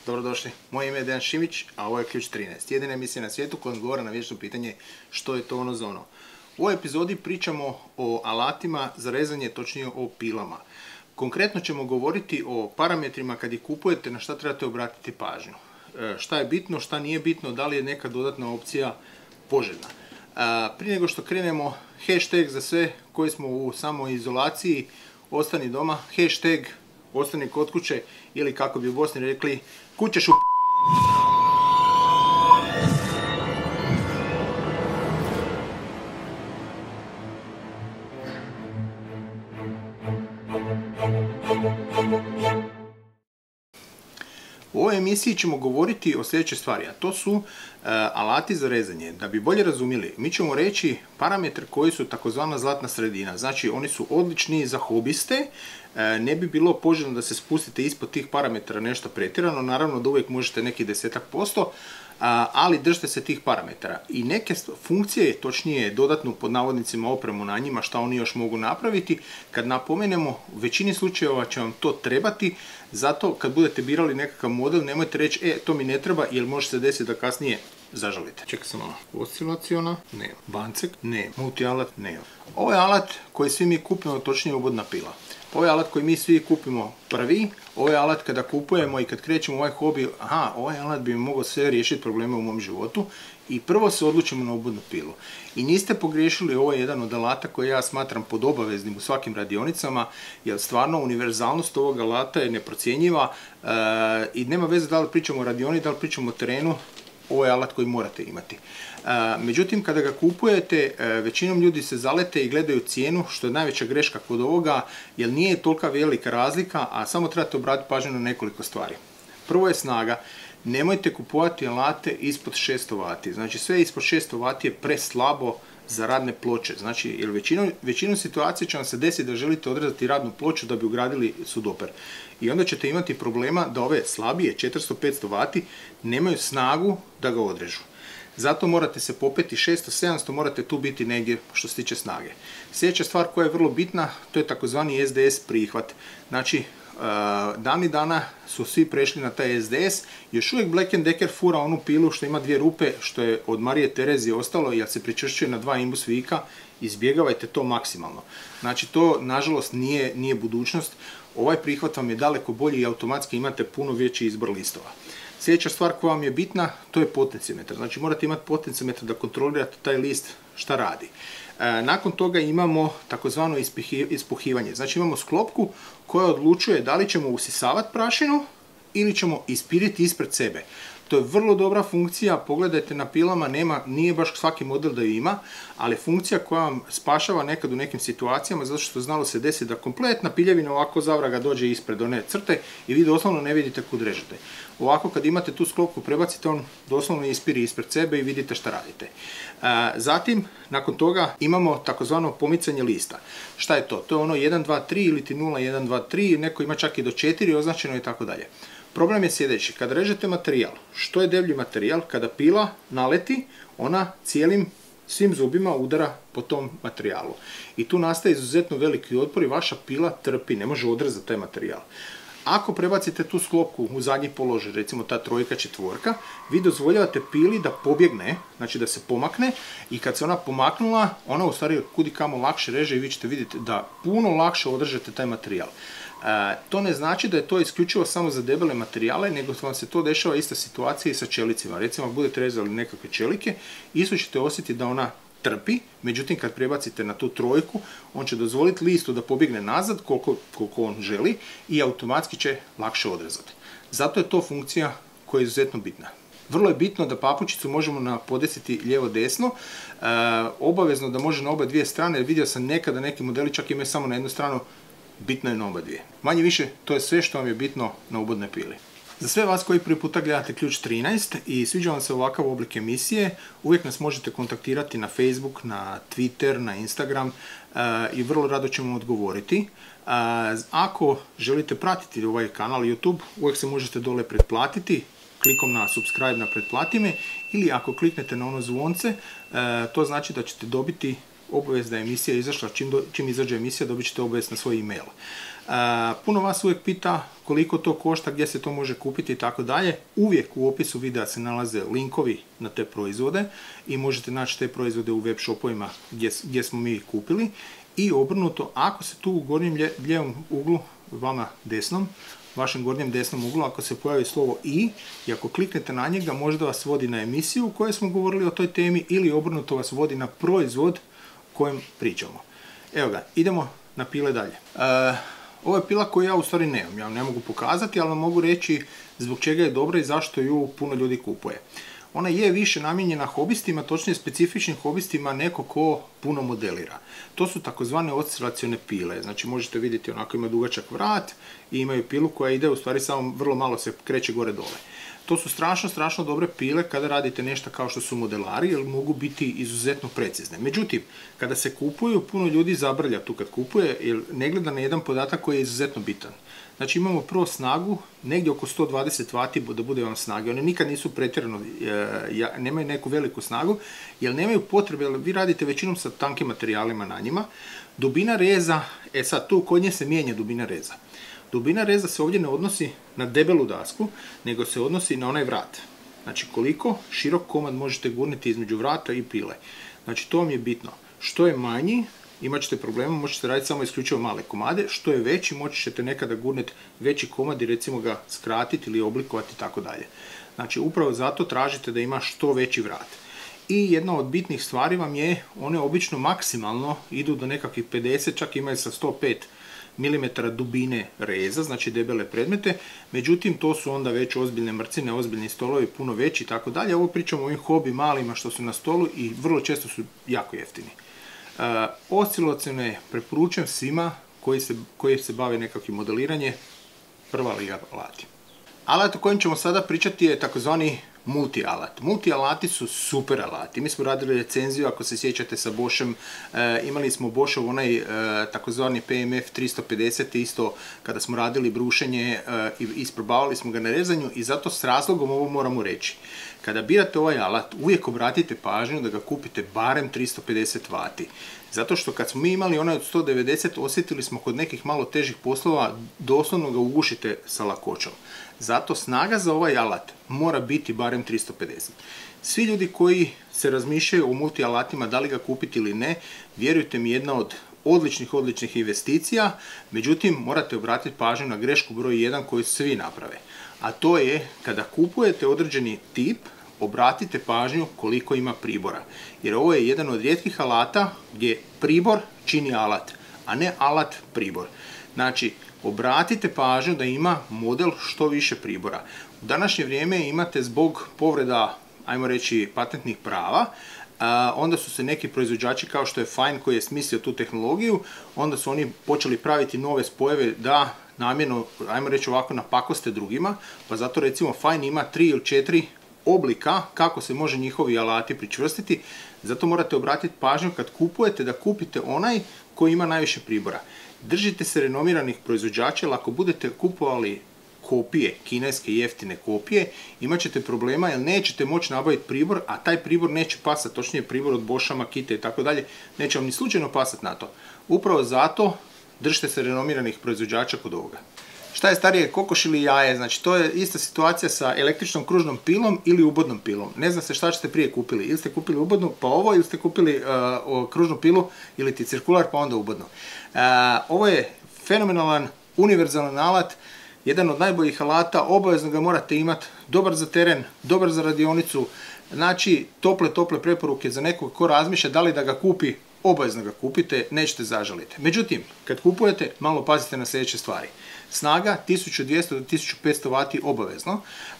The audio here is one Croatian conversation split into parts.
Dobrodošli. Moje ime je Dejan Šimić, a ovo je Ključ 13. Jedina emisija na svijetu koja odgovara na vječno pitanje što je to ono za ono. U ovoj epizodi pričamo o alatima za rezanje, točnije o pilama. Konkretno ćemo govoriti o parametrima kad ih kupujete, na šta trebate obratiti pažnju. Šta je bitno, šta nije bitno, da li je neka dodatna opcija poželjna. Prije nego što krenemo, hashtag za sve koji smo u samoizolaciji, ostani doma, hashtag ostani kod kuće ili kako bi u Bosni rekli, kućeš u U ovoj emisiji ćemo govoriti o sljedećoj stvari, a to su alati za rezanje. Da bi bolje razumjeli, mi ćemo reći parametri koji su takozvana zlatna sredina. Znači, oni su odlični za hobiste, ne bi bilo poželjno da se spustite ispod tih parametara nešto pretjerano, naravno da uvijek možete neki 10%, ali držite se tih parametara. I neke funkcije, točnije dodatnu pod navodnicima opremu na njima, šta oni još mogu napraviti, kad napomenemo, u većini slučajeva će vam to trebati, zato kad budete birali nekakav model, nemojte reći, to mi ne treba, jer može se desiti da kasnije zažalite. Čekaj sam malo. Oscilaciona? Ne. Bancek? Ne. Multialat? Ne. Ovo je alat koji svi mi kupimo, točnije ubodna pila. Ovo je alat koji mi svi kupimo prvi, ovo je alat kada kupujemo i kad krećemo u ovaj hobi, ovaj alat bi mi mogao sve riješiti probleme u mom životu i prvo se odlučimo na ubodnu pilu. I niste pogriješili, ovo je jedan od alata koji ja smatram pod obaveznim u svakim radionicama, jer stvarno univerzalnost ovog alata je neprocjenjiva i nema veze da li pričamo o radioni, da li pričamo o terenu, ovo je alat koji morate imati. Međutim, kada ga kupujete, većinom ljudi se zalete i gledaju cijenu, što je najveća greška kod ovoga, jer nije tolika velika razlika, a samo trebate obratiti pažnju na nekoliko stvari. Prvo je snaga. Nemojte kupovati alate ispod 600 W. Znači, sve ispod 600 W je preslabo za radne ploče. Znači, jer većinu situacije će vam se desiti da želite odrezati radnu ploču da bi ugradili sudoper. I onda ćete imati problema da ove slabije, 400-500 W, nemaju snagu da ga odrežu. Zato morate se popeti 600-700, morate tu biti negdje što se tiče snage. Sljedeća stvar koja je vrlo bitna, to je takozvani SDS prihvat. Znači, davnih dana su svi prešli na taj SDS, još uvijek Black & Decker fura onu pilu što ima dvije rupe, što je od Marije Terezije ostalo, jer se pričvršćuje na 2 imbus vika, izbjegavajte to maksimalno. Znači, to nažalost nije budućnost, ovaj prihvat vam je daleko bolji i automatski imate puno veći izbor listova. Sljedeća stvar koja vam je bitna, to je potencimetar. Znači, morate imati potencimetar da kontrolirate taj list šta radi. Nakon toga imamo takozvano ispuhivanje. Znači, imamo sklopku koja odlučuje da li ćemo usisavati prašinu ili ćemo ispiriti ispred sebe. To je vrlo dobra funkcija, pogledajte na pilama, nije baš svaki model da ju ima, ali funkcija koja vam spašava nekad u nekim situacijama, zato što znalo se desiti da kompletna piljevina ovako zavraga dođe ispred one crte i vi doslovno ne vidite kud režete. Ovako kad imate tu sklopku prebacite, on doslovno ispiri ispred sebe i vidite šta radite. Zatim, nakon toga imamo takozvano pomicanje lista. Šta je to? To je ono 1, 2, 3 ili ti 0, 1, 2, 3, neko ima čak i do 4 označeno i tako dalje. Problem je sljedeći, kada režete materijal, što je deblji materijal, kada pila naleti, ona svim zubima udara po tom materijalu. I tu nastaje izuzetno veliki otpor i vaša pila trpi, ne može odrezati taj materijal. Ako prebacite tu sklopku u zadnji položaj, recimo ta 3, 4, vi dozvoljavate pili da pobjegne, znači da se pomakne i kad se ona pomaknula, ona u stvari kudikamo lakše reže i vi ćete vidjeti da puno lakše održete taj materijal. To ne znači da je to isključivo samo za debele materijale, nego vam se to dešava ista situacija i sa čelicima. Recimo, ako budete rezali nekakve čelike, isto ćete osjetiti da ona trpi, međutim kad prebacite na tu 3, on će dozvoliti listu da pobjegne nazad koliko on želi i automatski će lakše odrezati. Zato je to funkcija koja je izuzetno bitna. Vrlo je bitno da papučicu možemo podesiti lijevo-desno, obavezno da može na oba dvije strane, jer vidio sam nekada neki modeli čak imaju samo na jednu stranu, bitno je na oba dvije. Manje više, to je sve što vam je bitno na ubodnoj pili. Za sve vas koji prvi puta gledate Ključ 13 i sviđa vam se ovakav oblik emisije, uvijek nas možete kontaktirati na Facebook, na Twitter, na Instagram i vrlo rado ćemo odgovoriti. Ako želite pratiti ovaj kanal YouTube, uvijek se možete dole pretplatiti klikom na subscribe na pretplati me, ili ako kliknete na ono zvonce, to znači da ćete dobiti obavezna emisija izašla, čim izađe emisija dobit ćete obavijest na svoj e-mail. Puno vas uvijek pita koliko to košta, gdje se to može kupiti i tako dalje. Uvijek u opisu videa se nalaze linkovi na te proizvode i možete naći te proizvode u web shopovima gdje smo mi kupili. I obrnuto, ako se tu u gornjem lijevom uglu, vama desnom, vašem gornjem desnom uglu, ako se pojavi slovo i ako kliknete na njega, možda vas vodi na emisiju u kojoj smo govorili o toj temi ili obrnuto vas vodi na proizvod o kojem pričamo. Evo ga, idemo na pile dalje. Ovo je pila koju ja u stvari nemam, ja ne mogu pokazati, ali vam mogu reći zbog čega je dobra i zašto ju puno ljudi kupuje. Ona je više namijenjena hobistima, točnije specifičnim hobistima, neko ko puno modelira. To su takozvane oscilacione pile, znači možete vidjeti onako ima dugačak vrat i imaju pilu koja ide, u stvari samo vrlo malo se kreće gore dole. To su strašno dobre pile kada radite nešto kao što su modelari, jer mogu biti izuzetno precizne. Međutim, kada se kupuju, puno ljudi zabrlja tu kad kupuje, jer ne gleda na jedan podatak koji je izuzetno bitan. Znači imamo prvo snagu, negdje oko 120 W da bude vam snage. One nikad nisu pretjerano, nemaju neku veliku snagu, jer nemaju potrebe, jer vi radite većinom sa tankim materijalima na njima. Dubina reza, sad tu kod nje se mijenja dubina reza. Dubina reza se ovdje ne odnosi na debelu dasku, nego se odnosi na onaj vrat. Znači koliko širok komad možete gurniti između vrata i pile. Znači to vam je bitno. Što je manji, imat ćete problema, možete raditi samo isključivo male komade. Što je veći, moći ćete nekada gurniti veći komad i recimo ga skratiti ili oblikovati i tako dalje. Znači upravo zato tražite da ima što veći vrat. I jedna od bitnih stvari vam je, one obično maksimalno idu do nekakvih 50, čak imaju sa 105 mm dubine reza, znači debele predmete, međutim to su onda već ozbiljne mrcine, ozbiljni stolovi, puno veći i tako dalje. Ovo pričamo o ovim hobi malima što su na stolu i vrlo često su jako jeftini. Oscilacione preporučujem svima koji se bave nekakvim modeliranje, prva liga alati. Alat o kojem ćemo sada pričati je takozvani multi alat. Multi alati su super alati. Mi smo radili recenziju, ako se sjećate, sa Boschem. Imali smo Boschov onaj takozvani PMF 350 isto kada smo radili brušenje i isprobavali smo ga na rezanju i zato s razlogom ovo moramo reći. Kada birate ovaj alat, uvijek obratite pažnju da ga kupite barem 350 W. Zato što kad smo mi imali onaj od 190, osjetili smo kod nekih malo težih poslova, doslovno ga ugušite sa lakoćom. Zato snaga za ovaj alat mora biti barem 350. Svi ljudi koji se razmišljaju o multi alatima, da li ga kupiti ili ne, vjerujte mi, jedna od odličnih investicija, međutim morate obratiti pažnju na grešku broj 1 koju svi naprave. A to je kada kupujete određeni tip, obratite pažnju koliko ima pribora. Jer ovo je jedan od rijetkih alata gdje pribor čini alat, a ne alat pribor. Znači, obratite pažnju da ima model što više pribora. U današnje vrijeme imate zbog povreda, ajmo reći, patentnih prava, onda su se neki proizvođači kao što je Fine koji je smislio tu tehnologiju, onda su oni počeli praviti nove spojeve da namjerno, ajmo reći ovako, napakoste drugima, pa zato recimo Fine ima 3 ili 4 oblika kako se može njihovi alati pričvrstiti. Zato morate obratiti pažnju kad kupujete da kupite onaj koji ima najviše pribora. Držite se renomiranih proizvođača, jer ako budete kupovali kopije, kineske jeftine kopije, imat ćete problema jer nećete moći nabaviti pribor, a taj pribor neće pasati, točnije pribor od Boscha, Makite i tako dalje, neće vam ni slučajno pasati na to. Upravo zato držite se renomiranih proizvođača kod ovoga. Šta je starije, kokoš ili jaje? Znači to je ista situacija sa električnom kružnom pilom ili ubodnom pilom. Ne zna se šta ćete prije kupili. Ili ste kupili ubodnu pa ovo, ili ste kupili kružnu pilu ili ti cirkular pa onda ubodno. Ovo je fenomenalan, univerzalan alat, jedan od najboljih alata, obavezno ga morate imati, dobar za teren, dobar za radionicu. Znači tople preporuke za nekog ko razmišlja da li da ga kupi, obavezno ga kupite, nećete zažaliti. Međutim, kad kupujete, malo pazite na sljedeće stvari. Snaga 1200 do 1500 W obavezno.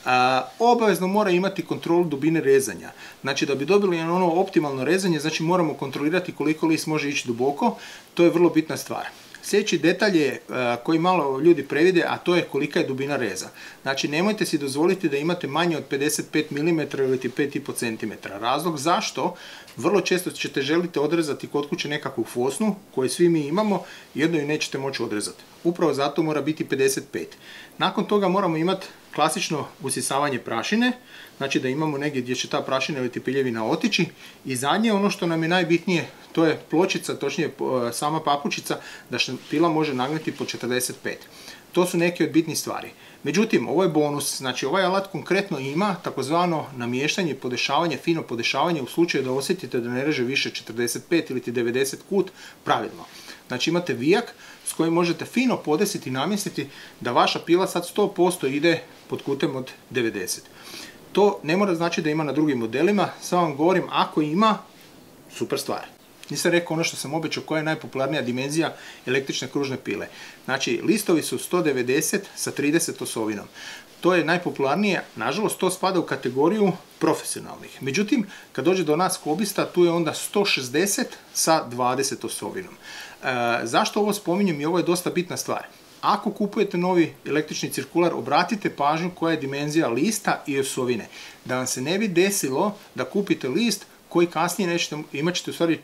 Obavezno mora imati kontrolu dubine rezanja. Znači da bi dobili ono optimalno rezanje, znači moramo kontrolirati koliko list može ići duboko. To je vrlo bitna stvar. Sljedeći detalj je koji malo ljudi previde, a to je kolika je dubina reza. Znači nemojte si dozvoliti da imate manje od 55 mm ili 5,5 cm. Razlog zašto? Vrlo često ćete želiti odrezati kod kuće nekakvu fosnu koju svi mi imamo i jedno ju nećete moći odrezati. upravo zato mora biti 55. Nakon toga moramo imati klasično usisavanje prašine, znači da imamo negdje gdje će ta prašina ili piljevina otići. I zadnje, ono što nam je najbitnije, to je pločica, točnije sama papučica, da pila može nagniti po 45. To su neke od bitnih stvari. Međutim, ovo je bonus, znači ovaj alat konkretno ima takozvano namještanje i podešavanje, fino podešavanje u slučaju da osjetite da ne reže više 45 ili 90 kut pravilno. Znači imate vijak s kojim možete fino podesiti i namjestiti da vaša pila sad 100% ide pod kutem od 90. To ne mora znači da ima na drugim modelima, samo vam govorim ako ima, super stvar. Nisam rekao ono što sam obećao koja je najpopularnija dimenzija električne kružne pile. Znači listovi su 190 sa 30 osovinom. To je najpopularnije, nažalost to spada u kategoriju profesionalnih. Međutim, kad dođe do nas hobista, tu je onda 160 sa 20 osovinom. Zašto ovo spominjem i ovo je dosta bitna stvar? Ako kupujete novi električni cirkular, obratite pažnju koja je dimenzija lista i osovine. Da vam se ne bi desilo da kupite list koji kasnije nećete, imat ćete u stvari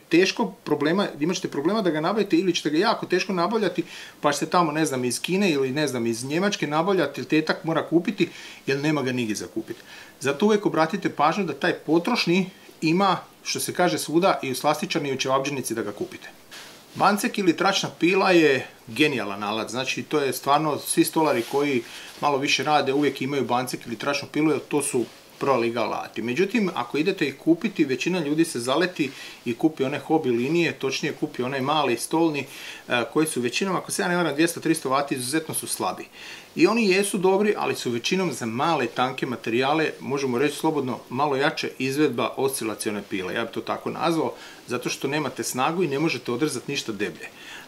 imat ćete problema da ga nabavite ili ćete ga jako teško nabavljati, pa ćete tamo, ne znam, iz Kine ili ne znam, iz Njemačke nabavljati ili tetak mora kupiti jer nema ga nigdje za kupiti. Zato uvijek obratite pažnju da taj potrošni ima, što se kaže svuda, i u slastičarni i u čevabdžinici da ga kupite. Bancek ili tračna pila je genijalan alat, znači to je stvarno, svi stolari koji malo više rade uvijek imaju bancek ili tračnu pilu jer to su pro liga alati. Međutim, ako idete ih kupiti, većina ljudi se zaleti i kupi one hobi linije, točnije kupi onaj mali stolni koji su većinom, ako se ja ne varam, 200-300 W izuzetno su slabi. I oni jesu dobri, ali su većinom za male tanke materijale, možemo reći slobodno, malo jače izvedba oscilacione pile. Ja bih to tako nazvao, zato što nemate snagu i ne možete odrezati ništa deblje.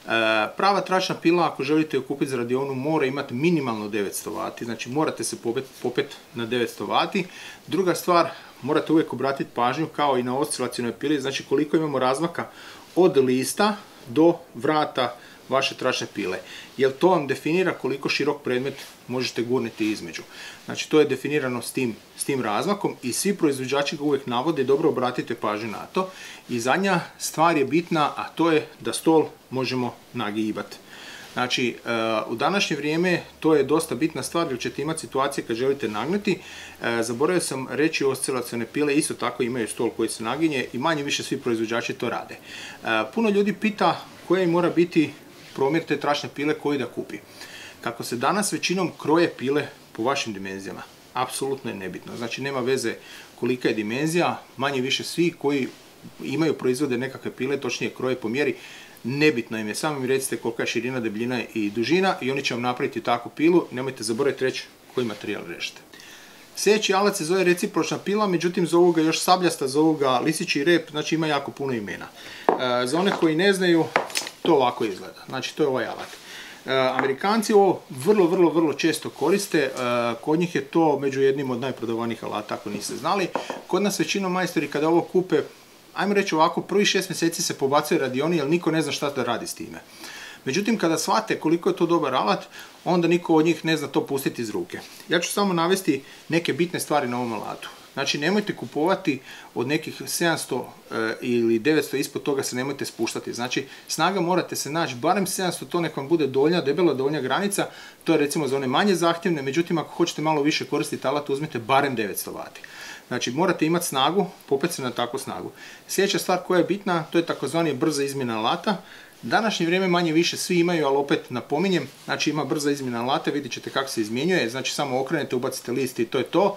Prava tračna pila, ako želite ju kupiti za radionu, mora imati minimalno 900 W, znači morate se popet na 900 W. Druga stvar, morate uvijek obratiti pažnju kao i na oscilacionoj pili, znači koliko imamo razmaka od lista do vrata vaše tračne pile. Jer to vam definira koliko širok predmet možete gurniti između. Znači to je definirano s tim razmakom i svi proizvođači ga uvijek navode, dobro obratite pažnju na to. I zadnja stvar je bitna, a to je da stol možemo nagibati. Znači, u današnje vrijeme to je dosta bitna stvar jer ćete imati situacije kad želite nagnuti. Zaboravio sam reći, oscilacione pile isto tako imaju stol koji se naginje i manje više svi proizvođači to rade. Puno ljudi pita koja mora biti promjer te tračne pile koji da kupi. Kako se danas većinom kroje pile po vašim dimenzijama, apsolutno je nebitno. Znači nema veze kolika je dimenzija, manje više svi koji imaju proizvode nekakve pile, točnije kroje po mjeri, nebitno im je, samo mi recite kolika je širina, debljina i dužina i oni će vam napraviti takvu pilu, nemojte zaboraviti reći koji materijal režete. Sljedeći alat se zove recipročna pila, međutim zovu ga još sabljasta, zovu ga lisići rep, znači ima jako puno imena. Za one koji ne znaju, to ovako izgleda, znači to je ovaj alat. Amerikanci ovo vrlo često koriste, kod njih je to među jednim od najprodavanijih alata ako niste znali. Kod nas većinom majstori kada ovo kupe, ajmo reći ovako, prvih 6 mjeseci se pobacuje radioni jer niko ne zna šta da radi s time. Međutim, kada shvate koliko je to dobar alat, onda niko od njih ne zna to pustiti iz ruke. Ja ću samo navesti neke bitne stvari na ovom alatu. Znači, nemojte kupovati od nekih 700 ili 900, ispod toga se nemojte spuštati. Znači, snaga morate se naći, barem 700, to nek vam bude donja, debela donja granica, to je recimo za one manje zahtjevne, međutim, ako hoćete malo više koristiti alat, uzmite barem 900 W. Znači, morate imati snagu, popet se na takvu snagu. Sljedeća stvar koja je bitna, to je takozvani brza izmjena alata. Današnje vrijeme manje više svi imaju, ali opet napominjem, znači ima brza izmjena alata, vidjet ćete kako se izmjenjuje, znači samo okrenete, ubacite list i to je to.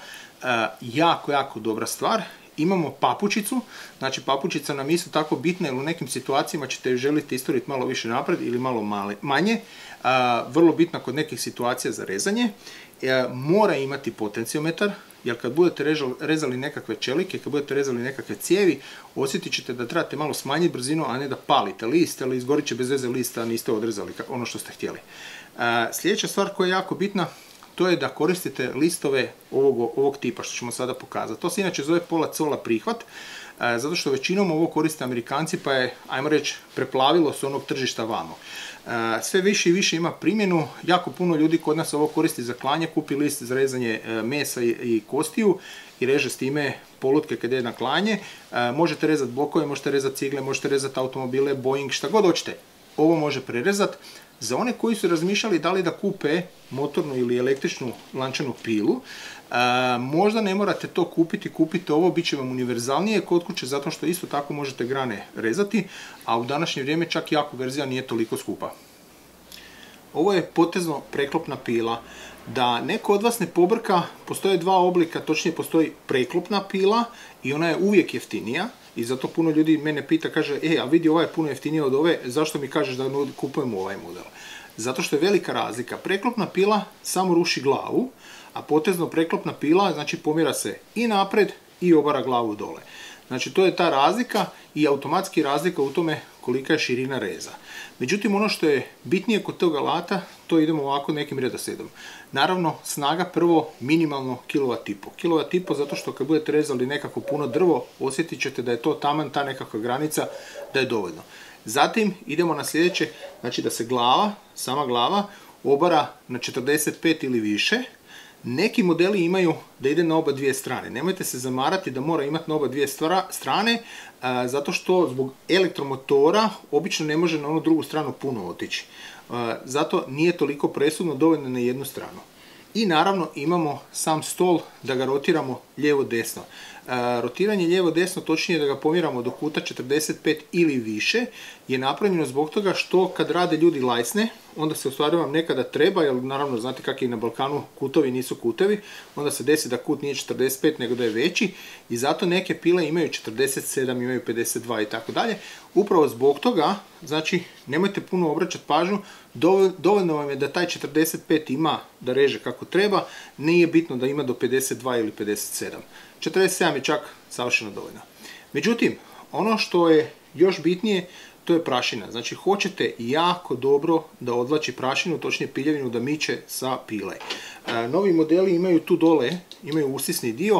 Jako dobra stvar. Imamo papučicu, znači papučica nam isto tako bitna jer u nekim situacijama ćete ju želiti isturiti malo više napred ili malo manje. Vrlo bitna kod nekih situacija za rezanje. Mora imati potenciometar, jer kad budete rezali nekakve čelike, kad budete rezali nekakve cijevi, osjetit ćete da trebate malo smanjiti brzinu, a ne da palite list, ali izgorit će bez veze list, a niste odrezali ono što ste htjeli. Sljedeća stvar koja je jako bitna, to je da koristite listove ovog tipa što ćemo sada pokazati. To se inače zove pola cola prihvat, zato što većinom ovo koriste Amerikanci pa je, ajmo reći, preplavilo s onog tržišta vamo. Sve više i više ima primjenu, jako puno ljudi kod nas ovo koristi za klanje, kupi list za rezanje mesa i kostiju i reže s time polutke kad je na klanje. Možete rezati blokove, možete rezati cigle, možete rezati automobile, Boeing, šta god hoćete. ovo može prerezati. Za one koji su razmišljali da li da kupe motornu ili električnu lančanu pilu, možda ne morate to kupiti, kupite ovo, bit će vam univerzalnije kod kuće zato što isto tako možete grane rezati, a u današnje vrijeme čak i ako verzija nije toliko skupa. Ovo je potezno preklopna pila. Da neko od vas ne pobrka, postoje dva oblika, točnije postoji preklopna pila i ona je uvijek jeftinija i zato puno ljudi mene pita, kaže, a vidi, ova je puno jeftinija od ove, zašto mi kažeš da kupujemo ovaj model? Zato što je velika razlika. Preklopna pila samo ruši glavu, a potezno preklopna pila znači pomjera se i napred i obara glavu dole. Znači to je ta razlika i automatski razlika u tome kolika je širina reza. Međutim, ono što je bitnije kod tog alata, to idemo ovako nekim redoslijedom. Naravno, snaga prvo minimalno kilovat i pol. Kilovat i pol zato što kad budete rezali nekako puno drvo, osjetit ćete da je to taman ta nekakva granica, da je dovoljno. Zatim idemo na sljedeće, znači da se glava, sama glava, obara na 45 ili više. Neki modeli imaju da ide na oba dvije strane. Nemojte se zamarati da mora imati na oba dvije strane, zato što zbog elektromotora obično ne može na onu drugu stranu puno otići. Zato nije toliko presudno, dovoljno na jednu stranu. I naravno imamo sam stol da ga rotiramo lijevo-desno. Rotiranje lijevo-desno, točnije da ga pomjeramo do kuta 45 ili više, je napravljeno zbog toga što kad rade ljudi lajsne, onda se u stvari vam nekada treba, jer naravno znate kako i na Balkanu kutovi nisu kutevi, onda se desi da kut nije 45 nego da je veći i zato neke pile imaju 47, imaju 52 i tako dalje. Upravo zbog toga, znači nemojte puno obraćati pažnju, dovoljno vam je da taj 45 ima da reže kako treba, nije bitno da ima do 52 ili 57. 47 je čak savršeno dovoljno. Međutim, ono što je još bitnije, to je prašina. Znači, hoćete jako dobro da odvlači prašinu, točnije piljevinu, da miče sa pile. Novi modeli imaju tu dole, imaju usisni dio,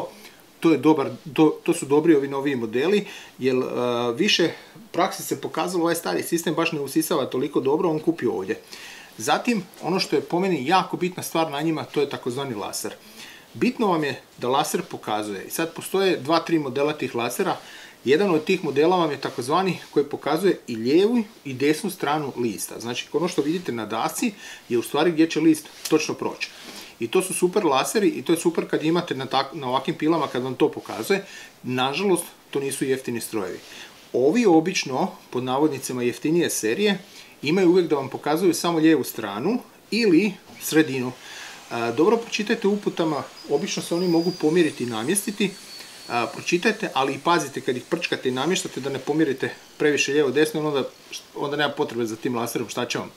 to su dobri ovi noviji modeli, jer više praksi se pokazalo ovaj stari sistem baš ne usisava toliko dobro, on kupi ovdje. Zatim, ono što je po meni jako bitna stvar na njima, to je takozvani laser. Bitno vam je da laser pokazuje. I sad postoje 2-3 modela tih lasera. Jedan od tih modela vam je takozvani koji pokazuje i lijevu i desnu stranu lista. Znači ono što vidite na dasci je u stvari gdje će list točno proći. I to su super laseri i to je super kad imate na ovakvim pilama kad vam to pokazuje. Nažalost, to nisu jeftini strojevi. Ovi obično, pod navodnicima jeftinije serije, imaju uvijek da vam pokazuju samo lijevu stranu ili sredinu. Dobro pročitajte uputama, obično se oni mogu pomjeriti i namjestiti. Pročitajte, ali i pazite kad ih prčkate i namještate da ne pomjerite previše lijevo-desno, onda nema potrebe za tim laserom, šta će vam.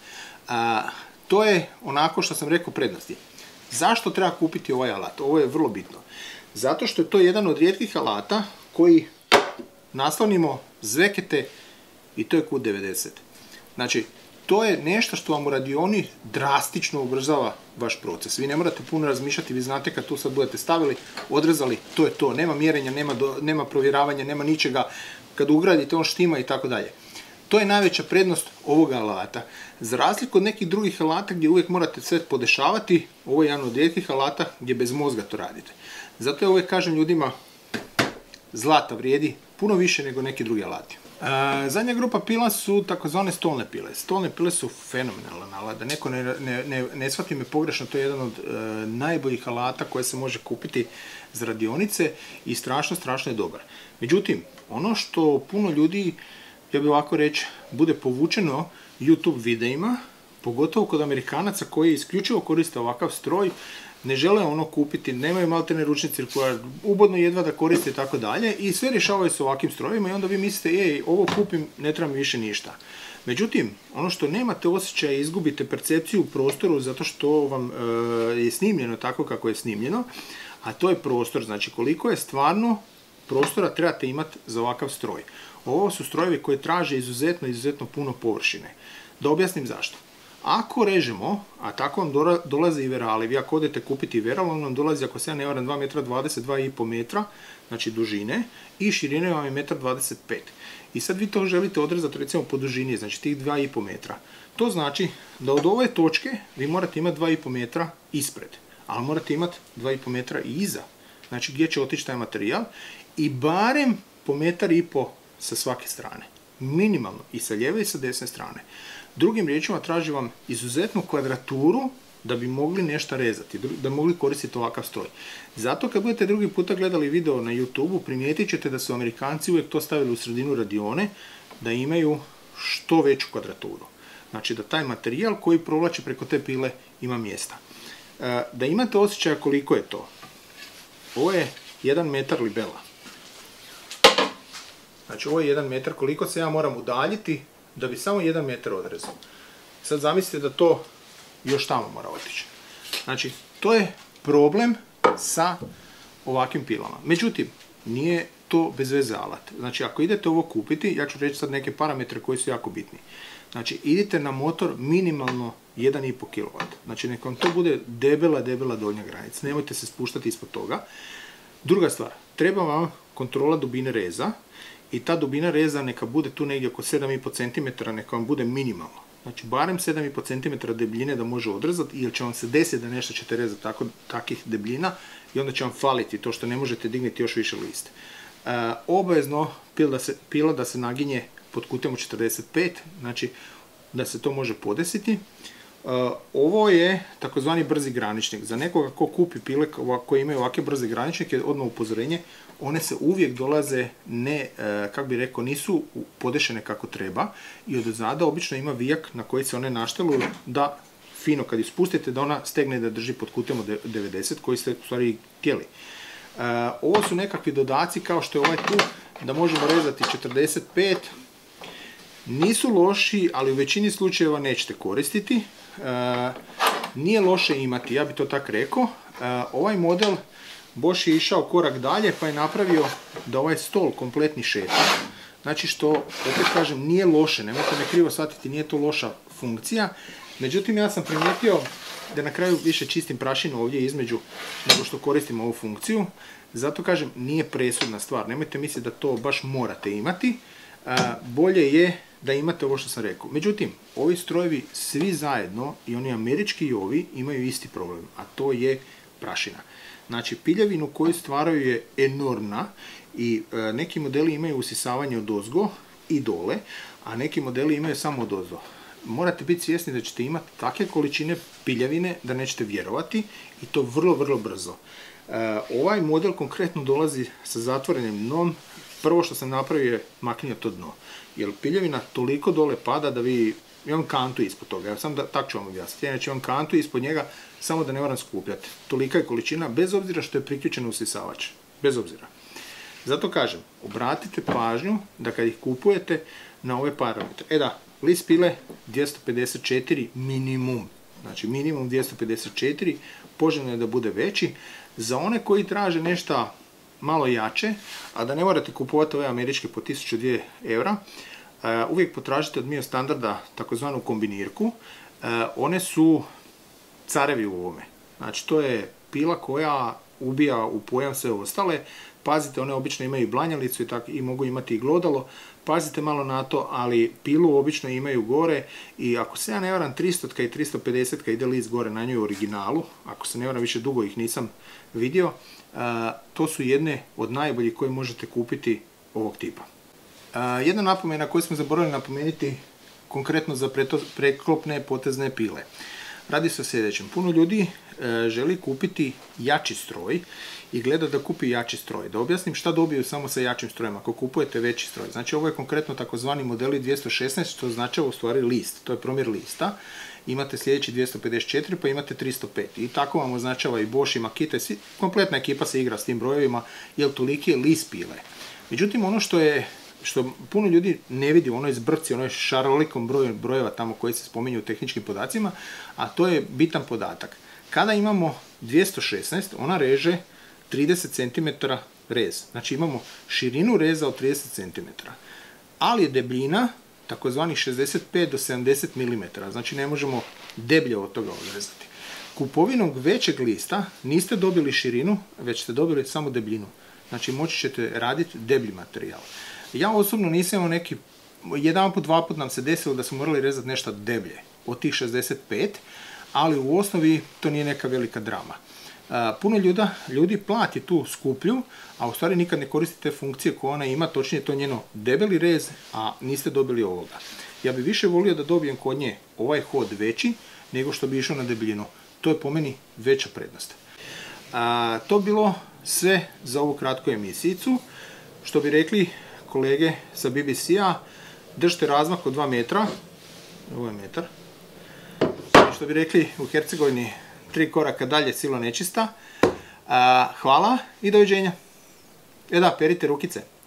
To je onako što sam rekao prednosti. Zašto treba kupiti ovaj alat? Ovo je vrlo bitno. Zato što je to jedan od rijetkih alata koji naslonimo, zvekete i to je kut 90. Znači, to je nešto što vam u radioni drastično ubrzava vaš proces. Vi ne morate puno razmišljati, vi znate kad tu sad budete stavili, odrezali, to je to. Nema mjerenja, nema provjeravanja, nema ničega. Kad ugradite on štima i tako dalje. To je najveća prednost ovoga alata. Za razliku od nekih drugih alata gdje uvijek morate sve podešavati, ovo je jedan od rijetkih alata gdje bez mozga to radite. Zato ja uvijek kažem ljudima, zlata vrijedi puno više nego neki drugi alati. Zadnja grupa pila su takozvane stolne pile. Stolne pile su fenomenalan alat. Da neko ne shvati me pogrešno, to je jedan od najboljih alata koje se može kupiti za radionice i strašno je dobar. Međutim, ono što puno ljudi, ja bih ovako reći, bude povučeno YouTube videima, pogotovo kod Amerikanaca koji isključivo koriste ovakav stroj, ne žele ono kupiti, nemaju maltene ručni cirkular, ubodno jedva da koriste i tako dalje i sve rješavaju se ovakvim strojima i onda vi mislite, ovo kupim, ne treba mi više ništa. Međutim, ono što nemate osjećaj, izgubite percepciju u prostoru zato što vam je snimljeno tako kako je snimljeno, a to je prostor, znači koliko je stvarno prostora trebate imati za ovakav stroj. Ovo su strojevi koji traže izuzetno puno površine. Da objasnim zašto. Ako režemo, a tako vam dolaze i verali, vi ako odete kupiti veral, on vam dolazi, ako se ja ne varam, 2,22 metra, znači dužine, i širine vam je 1,25 m. I sad vi to želite odrezati recimo po dužini, znači tih 2,5 metra. To znači da od ove točke vi morate imati 2,5 metra ispred, ali morate imati 2,5 metra i iza, znači gdje će otići taj materijal, i barem po 1,5 m sa svake strane. Minimalno, i sa lijeve i sa desne strane. Drugim riječima traži vam izuzetnu kvadraturu da bi mogli nešto rezati, da bi mogli koristiti ovakav stroj. Zato kad budete drugi puta gledali video na YouTube-u, primijetit ćete da su Amerikanci uvijek to stavili u sredinu radione, da imaju što veću kvadraturu. Znači da taj materijal koji provlači preko te pile ima mjesta. Da imate osjećaja koliko je to. Ovo je 1 metar libela. Znači ovo je 1 metar koliko se ja moram udaljiti da bi samo 1 metar odrezao. Sad zamislite da to još tamo mora otići. Znači to je problem sa ovakvim pilama. Međutim, nije to bez veze alat. Znači ako idete ovo kupiti, ja ću reći sad neke parametre koji su jako bitni. Znači idite na motor minimalno 1,5 kW. Znači nek vam to bude debela donja granica. Nemojte se spuštati ispod toga. Druga stvar, treba vam kontrola dubine reza i ta dubina reza neka bude tu negdje oko 7,5 cm, neka vam bude minimalno. Znači barem 7,5 cm debljine da može odrezati, jer će vam se desiti da nešto ćete rezati takvih debljina i onda će vam faliti to što ne možete dignuti još više list. Obavezno pila da se naginje pod kutem od 45, znači da se to može podesiti. Ovo je takozvani brzi graničnik. Za nekoga ko kupi pile koje imaju ovakve brze graničnike, odmah upozorenje, one se uvijek dolaze nisu podešene kako treba i odozada obično ima vijak na koji se one našteluju da fino kad ju spustite da ona stegne da drži pod kutem od 90 koji ste u stvari htjeli. Ovo su nekakvi dodaci kao što je ovaj tu da možemo rezati 45. Nisu loši, ali u većini slučajeva nećete koristiti. Nije loše imati, ja bi to tako rekao. Ovaj model Bosch je išao korak dalje pa je napravio da ovaj stol kompletni šeta. Znači što, opet kažem, nije loše, nemojte me krivo shvatiti, nije to loša funkcija. Međutim, ja sam primijetio da na kraju više čistim prašinu ovdje između nego što koristim ovu funkciju. Zato kažem, nije presudna stvar, nemojte misliti da to baš morate imati. Bolje je da imate ovo što sam rekao. Međutim, ovi strojevi svi zajedno, i oni američki i ovi, imaju isti problem, a to je prašina. Znači, piljevinu koju stvaraju je enormna i neki modeli imaju usisavanje odozgo i dole, a neki modeli imaju samo odozdo. Morate biti svjesni da ćete imati takve količine piljevine da nećete vjerovati i to vrlo brzo. Ovaj model konkretno dolazi sa zatvorenim dnom. Prvo što sam napravio je maknio to dno, jer piljevina toliko dole pada da vi, imam kantu ispod toga, evo sam tako ću vam objasniti, znači imam kantu ispod njega samo da ne moram skupljati. Tolika je količina, bez obzira što je priključen usisavač, bez obzira. Zato kažem, obratite pažnju da kad ih kupujete na ove parametre. List pile 254 minimum, znači minimum 254, poželjno je da bude veći. Za one koji traže nešto malo jače, a da ne morate kupovati ove američke po 1000-2 eura, uvijek potražite od Mio Standarda takozvanu kombinirku. One su carevi u ovome. Znači to je pila koja ubija u pojam sve ostale. Pazite, one obično imaju blanjalicu i mogu imati i glodalo. Pazite malo na to, ali pilu obično imaju gore i ako se ja ne varam 300 i 350 ide list gore na njoj u originalu, ako se ne varam više dugo ih nisam vidio, to su jedne od najboljih koje možete kupiti ovog tipa. Jedna napomena koju smo zaboravili napomenuti konkretno za preklopne potezne pile. Radi se o sljedećem. Puno ljudi želi kupiti jači stroj i gleda da kupi jači stroj. Da objasnim šta dobiju samo sa jačim strojem ako kupujete veći stroj. Znači ovo je konkretno takozvani modeli 216, što znači u stvari list. To je promjer lista. Imate sljedeći 254 pa imate 305. I tako vam označava i Bosch i Makita. Kompletna ekipa se igra s tim brojevima jer toliki je list pile. Međutim, ono što puno ljudi ne vidi u onoj zbrci, onoj šarolikom broju brojeva tamo koji se spominju u tehničkim podacima, a to je bitan podatak. Kada imamo 216, ona reže 30 cm rez. Znači imamo širinu reza od 30 cm. Ali je debljina takozvanih 65 do 70 mm. Znači ne možemo deblje od toga odrezati. Kupovinom većeg lista niste dobili širinu, već ste dobili samo debljinu. Znači moći ćete raditi deblji materijal. Ja osobno nisam imao neki, jedanput, dvaput nam se desilo da smo morali rezati nešto deblje od tih 65, ali u osnovi to nije neka velika drama. Puno ljudi plati tu skuplju, a u stvari nikad ne koristite funkcije koje ona ima, točnije to njeno debeli rez, a niste dobili ovoga. Ja bi više volio da dobijem kod nje ovaj hod veći, nego što bi išao na debljinu. To je po meni veća prednost. To bi bilo sve za ovu kratku emisijicu. Što bi rekli kolege sa BBC-a, držite razmak od 2 metra. Ovo je metar. Što bi rekli u Hercegovini, 3 koraka dalje silo nečista. Hvala i doviđenja. Da, perite rukice.